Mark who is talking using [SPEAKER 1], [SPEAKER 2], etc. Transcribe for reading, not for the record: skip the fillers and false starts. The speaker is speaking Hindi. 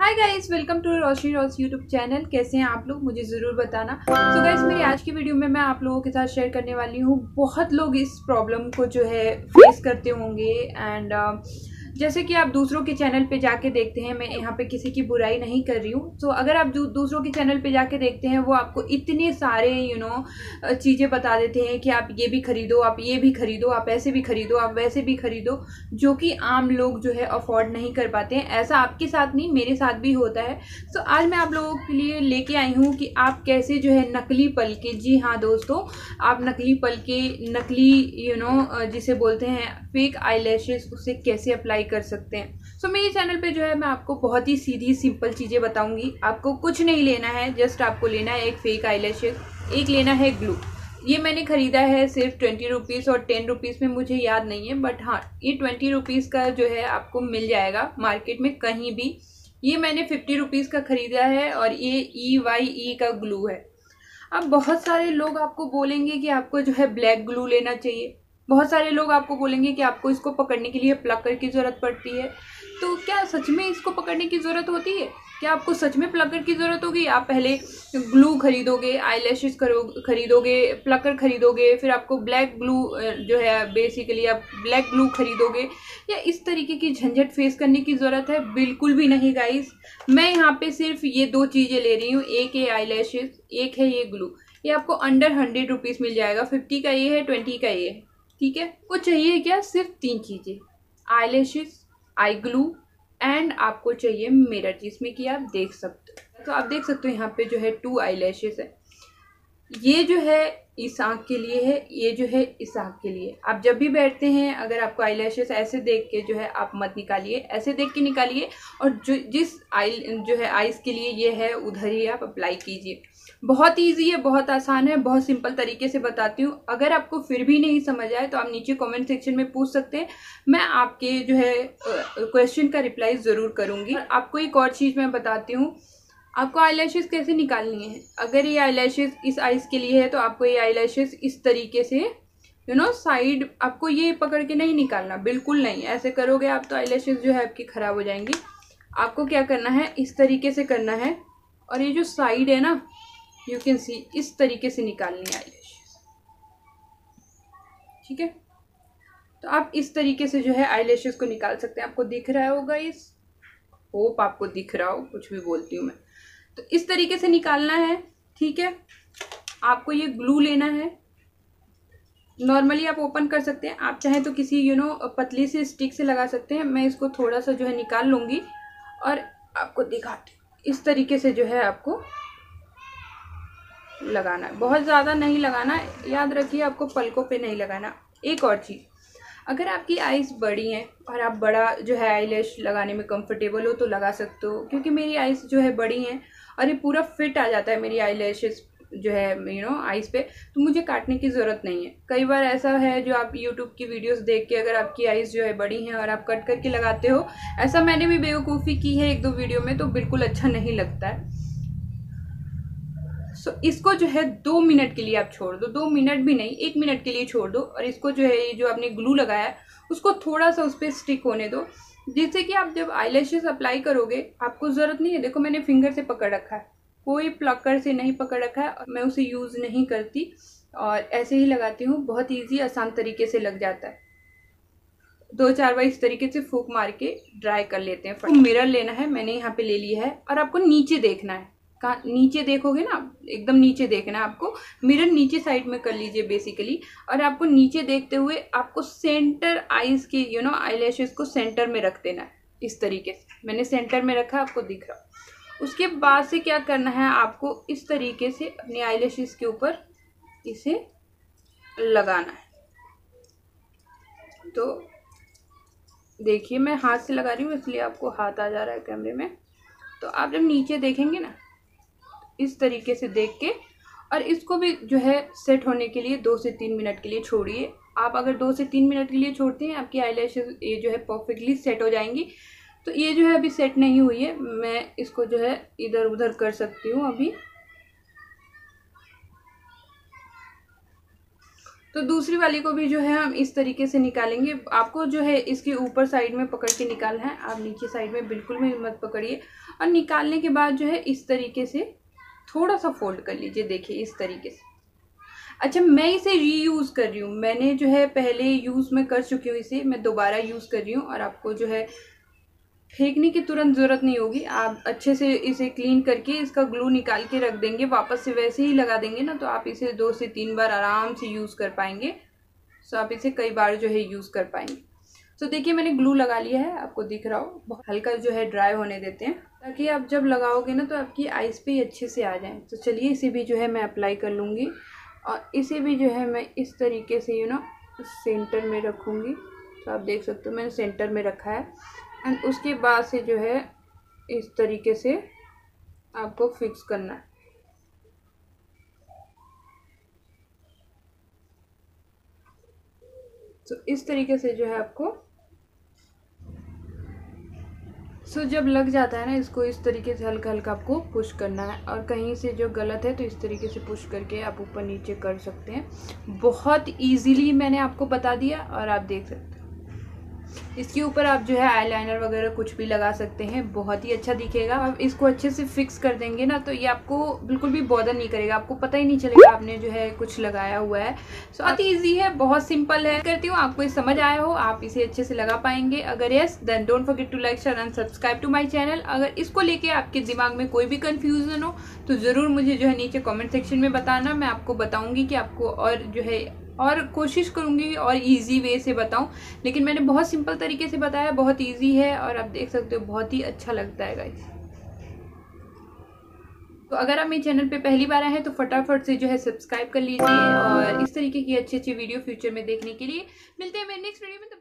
[SPEAKER 1] Hi guys, welcome to Roshni Ross YouTube channel. कैसे हैं आप लोग, मुझे ज़रूर बताना। सो गाइस, मेरी आज की वीडियो में मैं आप लोगों के साथ शेयर करने वाली हूँ। बहुत लोग इस प्रॉब्लम को जो है फेस करते होंगे एंड जैसे कि आप दूसरों के चैनल पे जाके देखते हैं, मैं यहाँ पे किसी की बुराई नहीं कर रही हूँ। तो अगर आप दूसरों के चैनल पे जाके देखते हैं, वो आपको इतने सारे चीज़ें बता देते हैं कि आप ये भी खरीदो, आप ये भी खरीदो, आप ऐसे भी खरीदो, आप वैसे भी खरीदो, जो कि आम लोग जो है अफोर्ड नहीं कर पाते हैं। ऐसा आपके साथ नहीं, मेरे साथ भी होता है। तो आज मैं आप लोगों के लिए लेके आई हूँ कि आप कैसे जो है नकली पलके, जी हाँ दोस्तों, आप नकली पलके, नकली जिसे बोलते हैं फेक आई लैशेस, उसे कैसे अप्लाई कर सकते हैं। सो मेरे चैनल पे जो है मैं आपको बहुत ही सीधी सिंपल चीज़ें बताऊंगी। आपको कुछ नहीं लेना है, जस्ट आपको लेना है एक फेक आई लैशेस, एक लेना है ग्लू। ये मैंने ख़रीदा है सिर्फ 20 रुपीज़ और 10 रुपीज़ में, मुझे याद नहीं है, बट हाँ ये 20 रुपीज़ का जो है आपको मिल जाएगा मार्केट में कहीं भी। ये मैंने 50 रुपीज़ का ख़रीदा है और ये EYE का ग्लू है। अब बहुत सारे लोग आपको बोलेंगे कि आपको जो है ब्लैक ग्लू लेना चाहिए। बहुत सारे लोग आपको बोलेंगे कि आपको इसको पकड़ने के लिए प्लकर की ज़रूरत पड़ती है। तो क्या सच में इसको पकड़ने की ज़रूरत होती है? क्या आपको सच में प्लकर की ज़रूरत होगी? आप पहले ग्लू खरीदोगे, आई लैशेस खरीदोगे, प्लकर खरीदोगे, फिर आपको ब्लैक ग्लू जो है बेसिकली आप ब्लैक ग्लू खरीदोगे, या इस तरीके की झंझट फेस करने की ज़रूरत है? बिल्कुल भी नहीं गाइस। मैं यहाँ पे सिर्फ ये दो चीज़ें ले रही हूँ, एक है आई लैशेस, एक है ये ग्लू। ये आपको अंडर 100 रुपीज़ मिल जाएगा। 50 का ये है, 20 का ये है, ठीक है। वो चाहिए क्या? सिर्फ 3 चीज़ें, eye lashes, eye glue and आपको चाहिए मिरर, जिसमें कि आप देख सकते हो। तो आप देख सकते हो यहाँ पे जो है 2 आई लैशेस है। ये जो है इस आँख के लिए है, ये जो है इस आँख के लिए। आप जब भी बैठते हैं, अगर आपको आई लैशेस ऐसे देख के जो है आप मत निकालिए, ऐसे देख के निकालिए, और जो जिस आई जो है आइज़ के लिए ये है, उधर ही आप अप्लाई कीजिए। बहुत ईजी है, बहुत आसान है, बहुत सिंपल तरीके से बताती हूँ। अगर आपको फिर भी नहीं समझ आए तो आप नीचे कमेंट सेक्शन में पूछ सकते हैं, मैं आपके जो है क्वेश्चन का रिप्लाई ज़रूर करूँगी। आपको एक और चीज़ मैं बताती हूँ, आपको आई लैशेस कैसे निकालनी है। अगर ये आई लैशेस इस आइज़ के लिए है तो आपको ये आई लैशेस इस तरीके से साइड, आपको ये पकड़ के नहीं निकालना, बिल्कुल नहीं। ऐसे करोगे आप तो आई लैशेस जो है आपकी ख़राब हो जाएंगी। आपको क्या करना है, इस तरीके से करना है, और ये जो साइड है ना, यू कैन सी, इस तरीके से निकालनी है आई लैशेस, ठीक है। तो आप इस तरीके से जो है आई लैशेस को निकाल सकते हैं। आपको दिख रहा होगा, इस होप आपको दिख रहा हो, कुछ भी बोलती हूँ मैं। तो इस तरीके से निकालना है, ठीक है। आपको ये ग्लू लेना है। नॉर्मली आप ओपन कर सकते हैं, आप चाहें तो किसी पतली सी स्टिक से लगा सकते हैं। मैं इसको थोड़ा सा जो है निकाल लूँगी और आपको दिखाती हूँ। इस तरीके से जो है आपको लगाना है, बहुत ज़्यादा नहीं लगाना, याद रखिए आपको पलकों पे नहीं लगाना। एक और चीज़, अगर आपकी आइज़ बड़ी हैं और आप बड़ा जो है आई लैश लगाने में कंफर्टेबल हो तो लगा सकते हो, क्योंकि मेरी आइज़ जो है बड़ी हैं और ये पूरा फिट आ जाता है मेरी आई लैशेस जो है आइज़ पे, तो मुझे काटने की ज़रूरत नहीं है। कई बार ऐसा है जो आप यूट्यूब की वीडियोस देख के अगर आपकी आइज़ जो है बड़ी हैं और आप कट करके लगाते हो, ऐसा मैंने भी बेवकूफ़ी की है 1-2 वीडियो में, तो बिल्कुल अच्छा नहीं लगता है। सो इसको जो है 2 मिनट के लिए आप छोड़ दो, 2 मिनट भी नहीं, 1 मिनट के लिए छोड़ दो, और इसको जो है ये जो आपने ग्लू लगाया है उसको थोड़ा सा उस पर स्टिक होने दो, जिससे कि आप जब आई लैशेस अप्लाई करोगे आपको ज़रूरत नहीं है। देखो मैंने फिंगर से पकड़ रखा है, कोई प्लकर से नहीं पकड़ रखा है, मैं उसे यूज़ नहीं करती और ऐसे ही लगाती हूँ। बहुत ईजी आसान तरीके से लग जाता है। 2-4 बार इस तरीके से फूंक मार के ड्राई कर लेते हैं। मिरर लेना है, मैंने यहाँ पे ले लिया है, और आपको नीचे देखना है। कहाँ नीचे देखोगे ना, एकदम नीचे देखना है आपको। मिरर नीचे साइड में कर लीजिए बेसिकली, और आपको नीचे देखते हुए आपको सेंटर आईज के आई लैशेस को सेंटर में रख देना है। इस तरीके से मैंने सेंटर में रखा, आपको दिख रहा। उसके बाद से क्या करना है, आपको इस तरीके से अपने आई लैशेस के ऊपर इसे लगाना है। तो देखिए मैं हाथ से लगा रही हूँ, इसलिए आपको हाथ आ जा रहा है कैमरे में। तो आप जब नीचे देखेंगे ना, इस तरीके से देख के, और इसको भी जो है सेट होने के लिए 2 से 3 मिनट के लिए छोड़िए। आप अगर 2 से 3 मिनट के लिए छोड़ते हैं, आपकी आई लैशेस ये जो है परफेक्टली सेट हो जाएंगी। तो ये जो है अभी सेट नहीं हुई है, मैं इसको जो है इधर उधर कर सकती हूँ अभी। तो दूसरी वाली को भी जो है हम इस तरीके से निकालेंगे। आपको जो है इसके ऊपर साइड में पकड़ के निकालना है, आप नीचे साइड में बिल्कुल भी मत पकड़िए। और निकालने के बाद जो है इस तरीके से थोड़ा सा फोल्ड कर लीजिए, देखिए इस तरीके से। अच्छा, मैं इसे रीयूज़ कर रही हूँ, मैंने जो है पहले यूज़ में कर चुकी हूँ इसे, मैं दोबारा यूज़ कर रही हूँ। और आपको जो है फेंकने की तुरंत ज़रूरत नहीं होगी, आप अच्छे से इसे क्लीन करके इसका ग्लू निकाल के रख देंगे, वापस से वैसे ही लगा देंगे ना, तो आप इसे 2 से 3 बार आराम से यूज़ कर पाएंगे। सो आप इसे कई बार जो है यूज़ कर पाएंगे। तो देखिए मैंने ग्लू लगा लिया है, आपको दिख रहा हो, बहुत हल्का जो है ड्राई होने देते हैं ताकि आप जब लगाओगे ना तो आपकी आइज़ पे अच्छे से आ जाए। तो चलिए इसे भी जो है मैं अप्लाई कर लूँगी और इसे भी जो है मैं इस तरीके से सेंटर में रखूँगी। तो आप देख सकते हो मैंने सेंटर में रखा है। एंड उसके बाद से जो है इस तरीके से आपको फिक्स करना है। तो इस तरीके से जो है आपको जब लग जाता है ना, इसको इस तरीके से हल्का हल्का आपको पुश करना है। और कहीं से जो गलत है तो इस तरीके से पुश करके आप ऊपर नीचे कर सकते हैं। बहुत इजीली मैंने आपको बता दिया और आप देख सकते हैं। इसके ऊपर आप जो है आईलाइनर वगैरह कुछ भी लगा सकते हैं, बहुत ही अच्छा दिखेगा। अब इसको अच्छे से फिक्स कर देंगे ना तो ये आपको बिल्कुल भी बॉदर नहीं करेगा, आपको पता ही नहीं चलेगा आपने जो है कुछ लगाया हुआ है। सो बहुत ईजी है, बहुत सिंपल है। करती हूँ आपको ये समझ आया हो, आप इसे अच्छे से लगा पाएंगे। अगर yes then don't forget to like, share and subscribe to my channel. अगर इसको लेके आपके दिमाग में कोई भी कंफ्यूजन हो तो ज़रूर मुझे जो है नीचे कॉमेंट सेक्शन में बताना, मैं आपको बताऊँगी कि आपको और जो है और कोशिश करूँगी और इजी वे से बताऊँ। लेकिन मैंने बहुत सिंपल तरीके से बताया, बहुत इजी है और आप देख सकते हो बहुत ही अच्छा लगता है गाइस। तो अगर आप मेरे चैनल पे पहली बार आए हैं तो फटाफट से जो है सब्सक्राइब कर लीजिए और इस तरीके की अच्छी अच्छी वीडियो फ्यूचर में देखने के लिए मिलते हैं मेरे नेक्स्ट वीडियो में।